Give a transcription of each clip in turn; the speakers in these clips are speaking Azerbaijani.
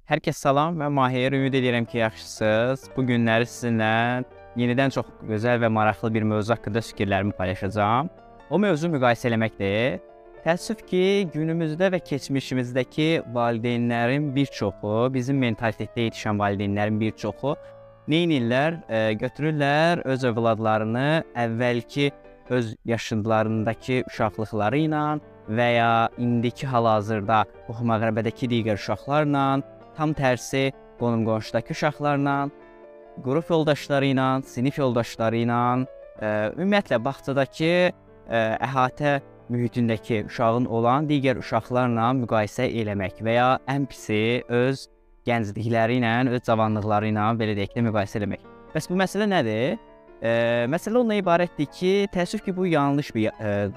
Hər kəs salam, mən Mahir. Ümid edirəm ki, yaxşısınız. Bu günləri sizinlə yenidən çox gözəl və maraqlı bir mövzu haqqında fikirlərimi paylaşacağam. O mövzu müqayisə eləməkdir. Təəssüf ki, günümüzdə və keçmişimizdəki valideynlərin bir çoxu, bizim mentalitetdə yetişən valideynlərin bir çoxu neynirlər? Götürürlər öz övladlarını əvvəlki öz yaşlarındakı uşaqlıqları ilə və ya indiki hal-hazırda bu məğribədəki digər uşaqlarla, tam tərsi qonum-qonşudakı uşaqlarla, qrup yoldaşları ilə, sinif yoldaşları ilə, ümumiyyətlə bağçadakı əhatə mühitindəki uşağın olan digər uşaqlarla müqayisə eləmək və ya ən pisi öz gənclikləri ilə, öz cavanlıqları ilə belə deyək də müqayisə eləmək. Bəs bu məsələ nədir? Məsələ onunla ibarətdir ki, təəssüf ki, bu yanlış bir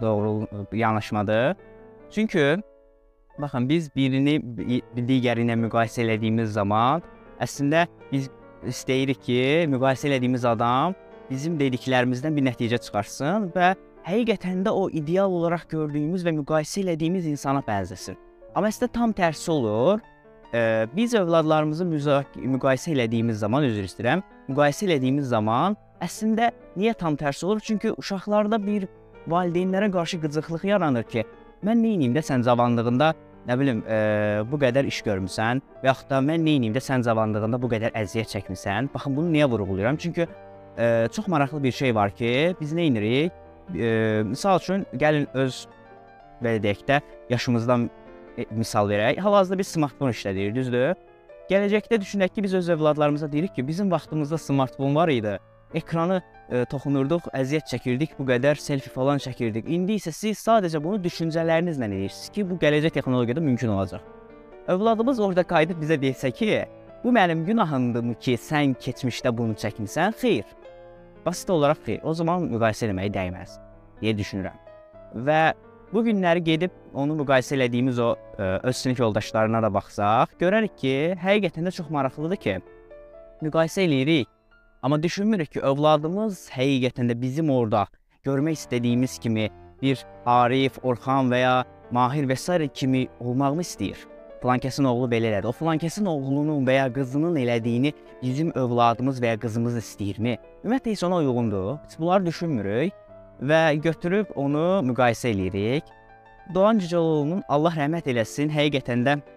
yanaşmadır. Çünki baxın, biz birini digəri ilə müqayisə elədiyimiz zaman əslində biz istəyirik ki, müqayisə elədiyimiz adam bizim dediklərimizdən bir nəticə çıxarsın və həqiqətən də o ideal olaraq gördüyümüz və müqayisə elədiyimiz insana bənzəsin. Amma əslində tam tərsi olur. Biz övladlarımızı müqayisə elədiyimiz zaman, üzr istəyirəm, müqayisə elədiyimiz zaman əslində niyə tam tərsi olur? Çünki uşaqlarda bir valideynlərə qarşı qıcıqlıq yaranır ki, mən neyniyim də sən cavanlığında, nə bilim, bu qədər iş görmüsən və yaxud da mən neyniyim də sən cavanlığında bu qədər əziyyət çəkmisən. Baxın, bunu niyə vurğulayıram? Çünki çox maraqlı bir şey var ki, biz neynirik? Misal üçün, gəlin öz, belə deyək də, yaşımızdan misal verək. Hal-hazırda biz smartfon işlədirik, düzdür? Gələcəkdə düşünək ki, biz öz övladlarımıza deyirik ki, bizim vaxtımızda smartfon var idi. Ekranı toxunurduq, əziyyət çəkirdik, bu qədər selfie falan çəkirdik. İndi isə siz sadəcə bunu düşüncələrinizlə edirsiniz ki, bu gələcək texnologiyada mümkün olacaq. Övladımız orada qayıdıb bizə deysə ki, bu mənim günahımdırmı ki, sən keçmişdə bunu çəkmisən? Xeyr. Basit olaraq xeyr. O zaman müqayisə eləməyə dəyməz deyə düşünürəm. Və bu günləri gedib onu müqayisə elədiyimiz o öz sinif yoldaşlarına da baxsaq, görərik ki, həqiqətən də çox maraqlıdır ki, müqayisə eləyirik. Amma düşünmürük ki, övladımız həqiqətən də bizim orada görmək istədiyimiz kimi bir Arif, Orxan və ya Mahir və s. kimi olmağımı istəyir. Filankəsin oğlu belə elədi. O filankəsin oğlunun və ya qızının elədiyini bizim övladımız və ya qızımız istəyirmi? Ümumiyyətlə, heç ona uyğundur. Biz bunları düşünmürük və götürüb onu müqayisə eləyirik. Doğan Cüceloğlu'nun Allah rəhmət eləsin, həqiqətən də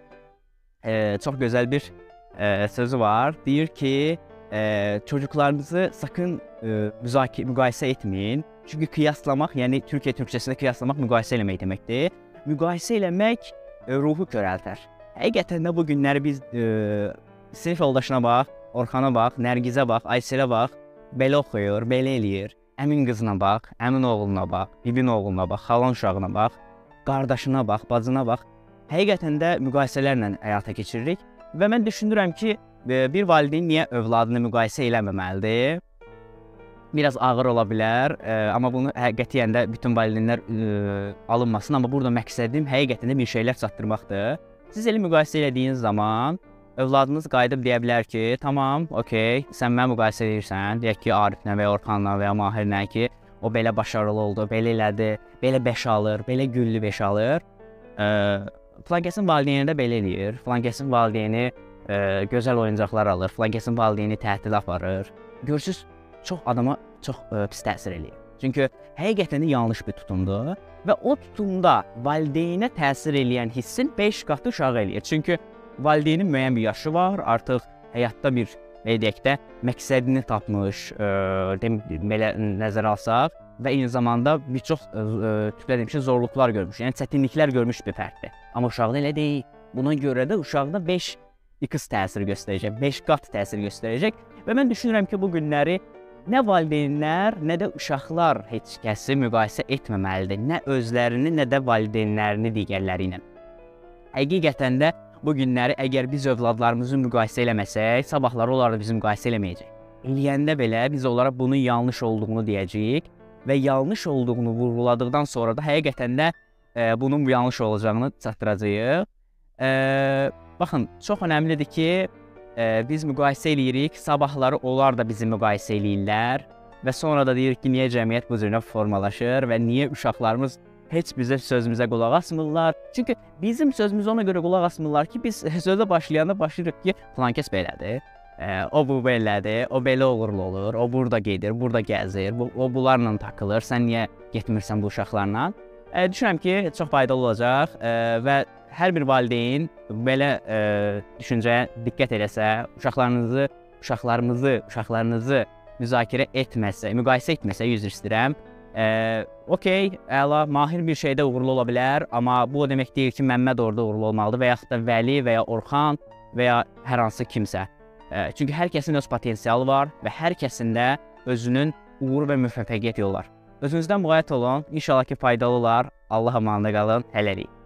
çox gözəl bir sözü var. Deyir ki, çocuklarınızı sakın müqayisə etməyin. Çünki qiyaslamaq, yəni Türkiyə türkçəsində qiyaslamaq müqayisə eləmək deməkdir. Müqayisə eləmək ruhu körəltər. Həqiqətən də bu günləri biz sinif yoldaşına bax, Orxana bax, Nərgizə bax, Ayselə bax, belə oxuyur, belə eləyir. Əmin qızına bax, əmin oğluna bax, bibin oğluna bax, xalan uşağına bax, qardaşına bax, bacına bax. Həqiqətən də müqayisələrlə həyata keçiririk və mən düşünürəm ki, bir valideyn niyə övladını müqayisə eləməməlidir? Biraz ağır ola bilər, amma bunu qətiyyən də bütün valideynlər alınmasın. Amma burada məqsədim həqiqətən də bir şeylər çatdırmaqdır. Siz elə müqayisə elədiyiniz zaman övladınız qayıdıb deyə bilər ki, tamam, okey, sən mənə müqayisə edirsən, deyək ki, Ariflə və ya Orxanla və ya Mahirlə ki, o belə başarılı oldu, belə elədi, belə 5 alır, belə güllü 5 alır. Filankəsin valideyni də belə eləyir, filankəsin valideyni gözəl oyuncaqlar alır, filankəsin valideyni tətil aparır. Görürsünüz, çox adama çox pis təsir eləyir. Çünki həqiqətən də yanlış bir tutumdur və o tutumda valideynə təsir eləyən hissin 5 qatı uşağı eləyir. Çünki valideynin müəyyən bir yaşı var, artıq həyatda bir, deyək də, məqsədini tapmış, belə nəzərə alsaq və eyni zamanda bir çox zorluqlar görmüş, yəni çətinliklər görmüş bir fərddir. Amma uşaqda elə deyil. Buna görə də uşaqda 5x təsir göstərəcək, 5 qat təsir göstərəcək və mən düşünürəm ki, bu günləri nə valideynlər, nə də uşaqlar heç kəsi müqayisə etməməlidir. Nə özlərini, nə də valideynlərini digərləri ilə. Həqiqətən də bu günləri əgər biz övladlarımızı müqayisə eləməsək, sabahları onlar da bizi müqayisə eləməyəcək. Eləyəndə belə biz onlara bunun yanlış olduğunu deyəcəyik və yanlış olduğunu vurğuladıqdan sonra da həqiqətən də bunun yanlış olacağını çatdıracağıq. Baxın, çox önəmlidir ki, biz müqayisə eləyirik, sabahları onlar da bizi müqayisə eləyirlər və sonra da deyirik ki, niyə cəmiyyət bu cürlə formalaşır və niyə uşaqlarımız heç bizə sözümüzə qulaq asmırlar. Çünki bizim sözümüz ona görə qulaq asmırlar ki, biz sözə başlayanda başlayırıq ki, falan kəs belədir. O bu belədir, o belə uğurlu olur, o burada gedir, burada gəzir, o bunlarla takılır, sən niyə getmirsən bu uşaqlarla? Düşünürəm ki, çox faydalı olacaq və hər bir valideyn belə düşüncəyə diqqət eləsə, uşaqlarınızı müzakirə etməsə, müqayisə etməsə, üzr istəyirəm. Okey, əla, Mahir bir şeydə uğurlu ola bilər, amma bu o demək deyil ki, Məmməd orada uğurlu olmalıdır və yaxud da Vəli və ya Orxan və ya hər hansı kimsə. Çünki hər kəsin öz potensialı var və hər kəsində özünün uğur və müvəffəqiyyət yolu var. Özünüzdən müğayət olun. İnşallah ki, faydalı olar. Allah amanında qalın. Hələlik.